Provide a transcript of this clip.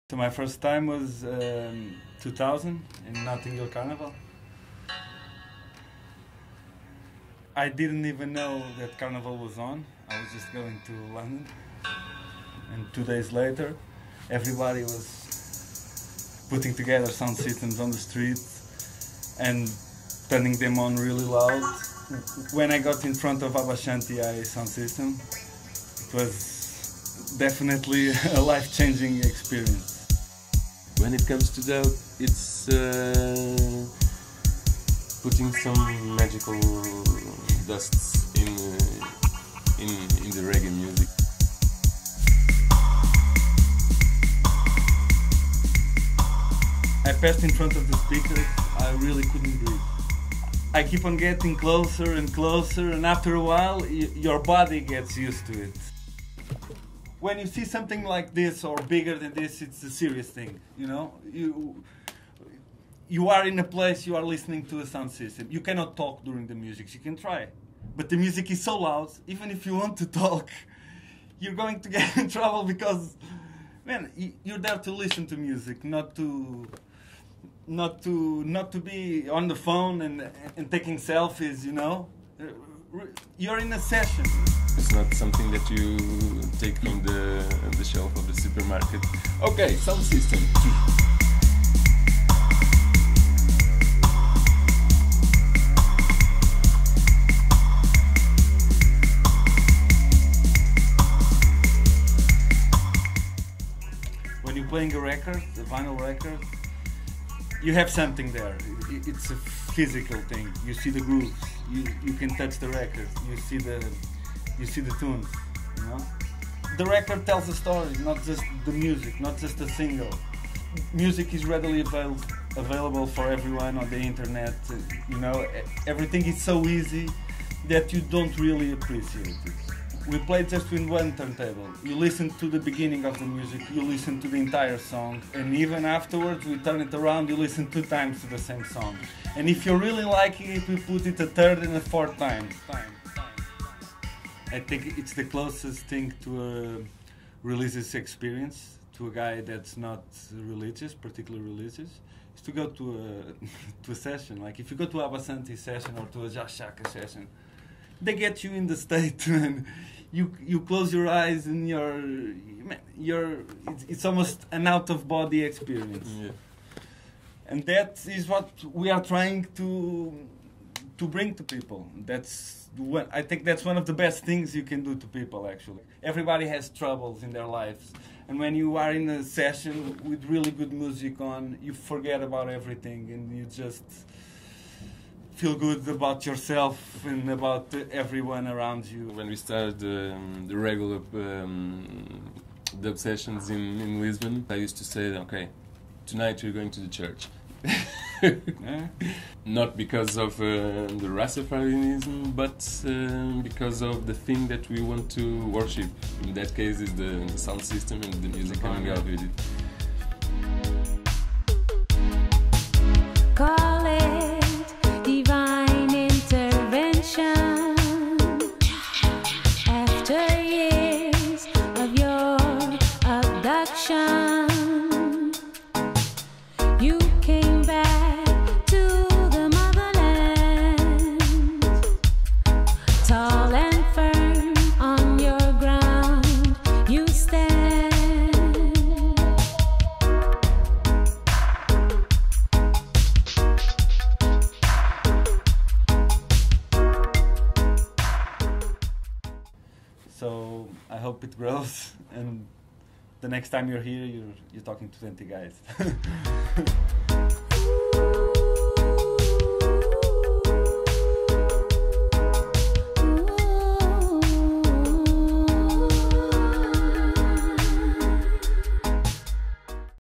So my first time was 2000 in Notting Hill Carnival. I didn't even know that Carnival was on. I was just going to London. And 2 days later, everybody was putting together sound systems on the street and turning them on really loud. When I got in front of Abashanti sound system, it was definitely a life-changing experience. When it comes to that, it's putting some magical dusts in the reggae music. I passed in front of the speakers, I really couldn't breathe. I keep on getting closer and closer, and after a while your body gets used to it. When you see something like this or bigger than this, it's a serious thing, you know? You are in a place, you are listening to a sound system. You cannot talk during the music, you can try. But the music is so loud, even if you want to talk, you're going to get in trouble because, man, you're there to listen to music, not to be on the phone and taking selfies, you know? You're in a session. It's not something that you take from the shelf of the supermarket. Okay, sound system. When you're playing a record, a vinyl record, you have something there. It's a physical thing. You see the grooves. You can touch the record. You see the tunes. You know, the record tells a story, not just the music, not just a single. Music is readily available for everyone on the internet. You know, everything is so easy that you don't really appreciate it. We played just with one turntable. You listen to the beginning of the music, you listen to the entire song, and even afterwards we turn it around, you listen 2 times to the same song. And if you're really liking it, we put it a third and a fourth time. I think it's the closest thing to a religious experience, to a guy that's not religious, particularly religious, is to go to a session. Like if you go to a Abashanti session or to a Jah Shaka session, they get you in the state, and you close your eyes and it's almost an out-of-body experience. Yeah. And that is what we are trying to bring to people. I think that's one of the best things you can do to people, actually. Everybody has troubles in their lives. And when you are in a session with really good music on, you forget about everything and you just feel good about yourself and about everyone around you. When we started the regular dub sessions in Lisbon, I used to say, okay, tonight we're going to the church. Yeah. Not because of the Rastafarianism, but because of the thing that we want to worship. In that case, is the sound system and the music coming out with it. Call it divine intervention. After years of your abduction, you came back to the motherland, tall and firm on your ground you stand. So I hope it grows, and the next time you're here, you're talking to 20 guys.